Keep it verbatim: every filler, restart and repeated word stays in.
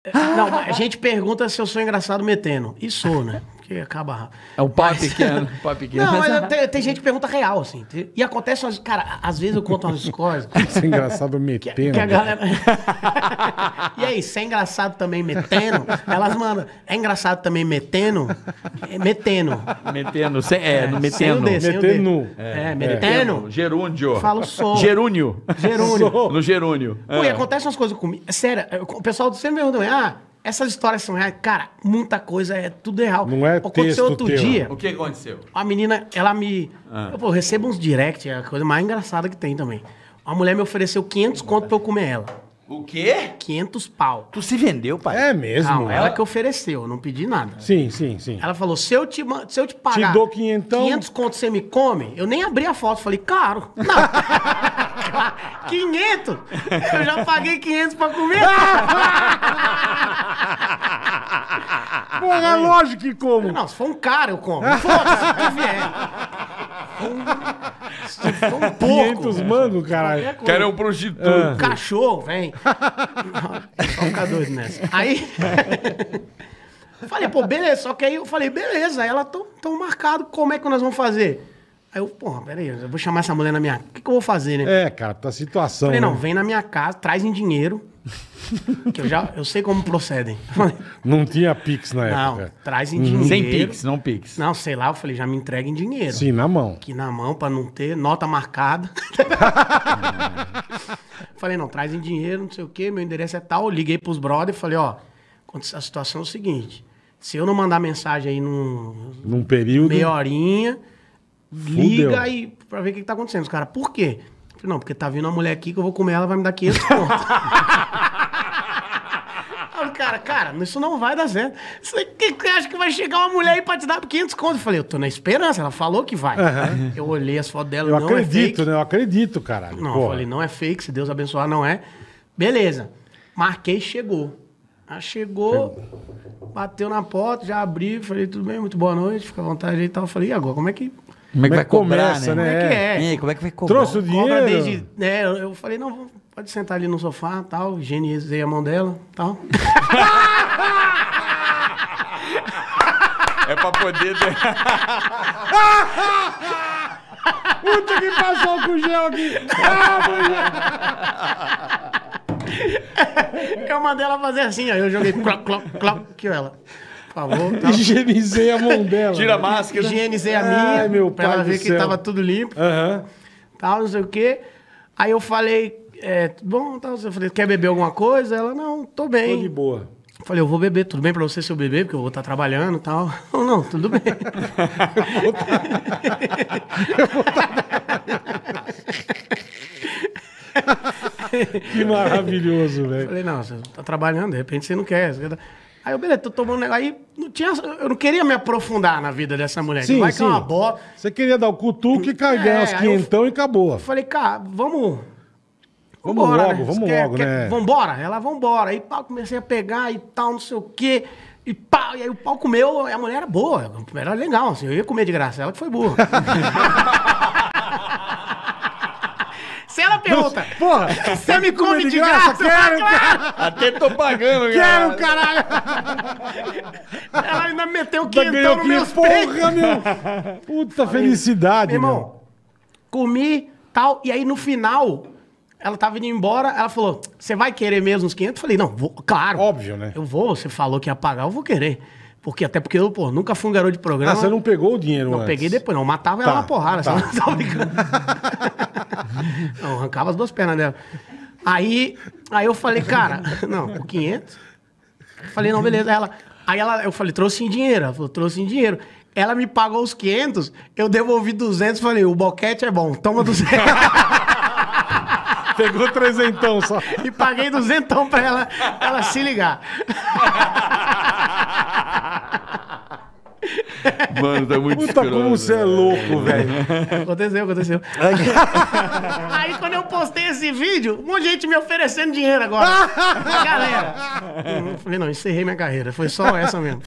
Não, a gente pergunta se eu sou engraçado metendo. E sou, né? Porque acaba... É o pau pequeno, o pau pequeno. Não, mas tem, tem gente que pergunta real, assim. E acontece, umas- cara, às vezes eu conto umas histórias... Isso é engraçado Que, metendo. que a galera... E aí, se é engraçado também metendo, elas mandam, é engraçado também metendo? É metendo. Metendo, sem, é, no Sem o metendo. D, sem o D. Metendo. É, metendo. Gerúndio. Falo sou. Gerúnio. Gerúnio. No gerúnio. Pô, e acontece umas coisas comigo. É sério, o pessoal sempre me pergunta, ah, essas histórias são reais. Cara, muita coisa é tudo real. Não é Aconteceu texto outro teu. dia, O que aconteceu? a menina, ela me... Ah. Eu, pô, recebo uns direct, é a coisa mais engraçada que tem também. Uma mulher me ofereceu quinhentos conto pra eu comer ela. O quê? quinhentos pau. Tu se vendeu, pai? É mesmo. Não, ela que ofereceu, eu não pedi nada. Sim, sim, sim. Ela falou, se eu te, ma- se eu te pagar Te dou quinhentão. quinhentos conto, você me come? Eu nem abri a foto, falei, caro. Não. quinhentos? Eu já paguei quinhentos pra comer. Porra, lógico que como. Não, se for um cara, eu como. Foda-se, o que vier. Se for um porco, quinhentos mangos, caralho. qualquer coisa. Quero um prostituto. Um cachorro, vem. Só ficar doido nessa. Aí... falei, pô, beleza. Só que aí eu falei, beleza. Aí ela, tão, tão marcado, como é que nós vamos fazer? Aí eu, porra, peraí, eu vou chamar essa mulher na minha... O que, que eu vou fazer, né? É, cara, tá situação. Falei, não, né? vem na minha casa, traz em dinheiro. Que eu já... Eu sei como procedem. Falei, Não tinha Pix na não, época. traz em dinheiro. Sem pix, não pix. Não, sei lá, eu falei, já me entrega em dinheiro. Sim, na mão. Aqui na mão, pra não ter nota marcada. Falei, não, traz em dinheiro, não sei o quê, meu endereço é tal. Liguei pros brothers e falei, ó, a situação é o seguinte, se eu não mandar mensagem aí num Num período. meia horinha, liga aí pra ver o que, que tá acontecendo. Os caras, por quê? Eu falei, não, porque tá vindo uma mulher aqui que eu vou comer ela, vai me dar quinhentos conto. Aí o cara, cara, isso não vai dar certo. Você que que acha que vai chegar uma mulher aí pra te dar quinhentos conto? Eu falei, eu tô na esperança, ela falou que vai. Aham. Eu olhei as fotos dela, Eu não acredito, é fake. né? Eu acredito, caralho. Não, eu Porra. falei, não é fake, se Deus abençoar, não é. Beleza. Marquei, chegou. Aí chegou, bateu na porta, já abri, falei, tudo bem, muito boa noite, fica à vontade aí e tal. Eu falei, e agora, como é que, Como é que vai cobrar, começa, né? né? como é que é? E aí, como é que vai cobrar? Trouxe o dinheiro? Cobra desde... Né, eu, eu falei, não, pode sentar ali no sofá, tal, higienizei a mão dela, tal. É pra poder... Puta que passou com gel aqui. Eu mandei ela fazer assim, aí eu joguei cloc, cloc, cloc, aqui ela, por favor, tal. Higienizei a mão dela. Tira a máscara. Higienizei a minha, Ai, meu pra pai ela do ver que céu. tava tudo limpo. Aham. Tal, não sei o quê. Aí eu falei, é, tudo bom, tal. Eu falei, quer beber alguma coisa? Ela, não, tô Tô bem. de boa. Eu falei, eu vou beber, tudo bem pra você se eu beber, porque eu vou estar trabalhando e tal. Não, não, tudo bem. Que maravilhoso, Eu velho. falei, não, você tá trabalhando, de repente você não quer. Você quer... Aí eu, beleza, tô tomando um negócio. Aí não tinha, eu não queria me aprofundar na vida dessa mulher. Sim, Vai sim. que é uma bola. Você queria dar o cutuque e ganhar É, os aí eu- quinhentão e acabou. Eu falei, cara, vamos. Vamos vambora, logo, né? vamos Você quer- logo, quer- né? Vambora? Ela, vambora. Aí pá, comecei a pegar e tal, não sei o quê. E pá, e aí o pau comeu, a mulher era boa, era legal, assim, eu ia comer de graça, ela que foi burra. Se ela pergunta, Porra, você me come de graça? Quero, cara. Até tô pagando, Quero, caralho. Ela ainda meteu o Tá quentão ganhou no que meus peitos. porra, meu. Puta felicidade, Meu meu. irmão, comi, tal, e aí no final, ela tava indo embora, ela falou, você vai querer mesmo os quinhentos? Eu falei, não, vou, claro. Óbvio, né? Eu vou, você falou que ia pagar, eu vou querer. Porque, até porque eu, pô, nunca fui um garoto de programa. Ah, você não pegou o dinheiro Não, antes? peguei depois, não. Matava Tá, ela na porrada, tá. só tava brincando. Não, arrancava as duas pernas dela. Aí, aí eu falei, cara, não, o quinhentos? Falei, não, beleza. Ela, aí ela, eu falei, trouxe em dinheiro. Ela falou, trouxe em dinheiro. Ela me pagou os quinhentos, eu devolvi duzentos, falei, o boquete é bom, toma duzentos. Pegou trezentão só. E paguei duzentão pra ela, ela se ligar. Mano, tá muito Puta, como você é louco, velho. Aconteceu, aconteceu. Aí quando eu postei esse vídeo, um monte de gente me oferecendo dinheiro agora. Galera. Eu falei, não, encerrei minha carreira. Foi só essa mesmo.